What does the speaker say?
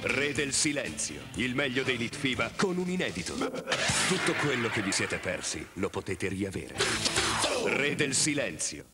Re del Silenzio, il meglio dei Litfiba con un inedito. Tutto quello che vi siete persi lo potete riavere. Re del Silenzio.